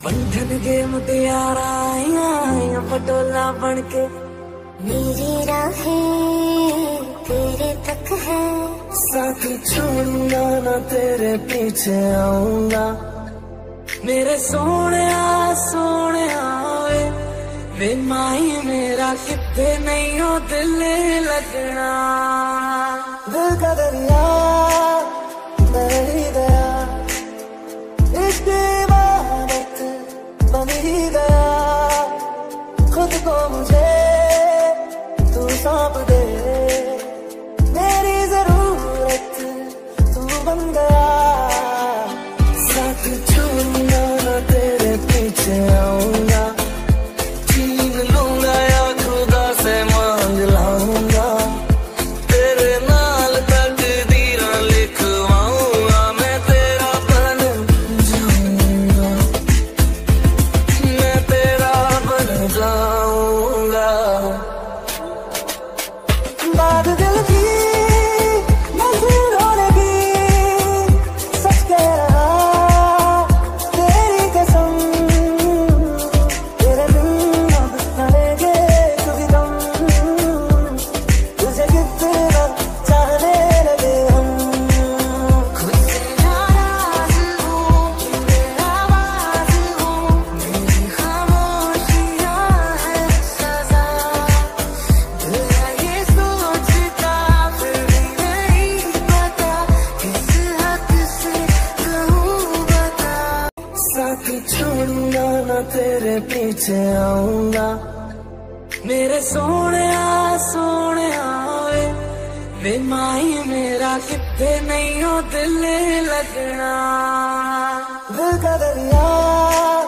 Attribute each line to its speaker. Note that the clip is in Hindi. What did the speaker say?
Speaker 1: बंधन के मुटियारा आया पटोला बन के।
Speaker 2: मेरी राहें तेरे तक है,
Speaker 1: साथ छोड़ूंगा ना तेरे पीछे आऊंगा। मेरे सोने सोने वे वे माही मेरा कितने नहीं हो दिल लगना।
Speaker 3: दिल का दरिया बह गया, इश्क इबादत बन ही गया। खुद को मुझे तू सौंप दे, मेरी जरूरत तू बन गया।
Speaker 1: साथ छोड़ूंगा ना तेरे पीछे आऊंगा। छीन लूंगा या खुदा से मांग लाऊंगा। तेरे नाल तकदीरां लिखवाऊंगा। मैं तेरा बन जाऊंगा, मैं तेरा बन जाऊंगा।
Speaker 3: बात दिल की मंजिल होने की, सच कह रहा तेरी कसम। तेरे बिन अब करेंगे कभी गम, तुझे कितना चाहने लगे हम।
Speaker 2: खुद से नाराज हूँ कि मेरा आवाज हूँ, मेरी खामोशियाँ है सजा। दिल है ये सोचता फिर भी नहीं पता, किस हद से कहूँ बता।
Speaker 1: साथ छोड़ूंगा ना तेरे पीछे आऊंगा। मेरे सोने सोने वे वे माही मेरा कितने नहीं हो दिल लगना।
Speaker 3: दिल का दरिया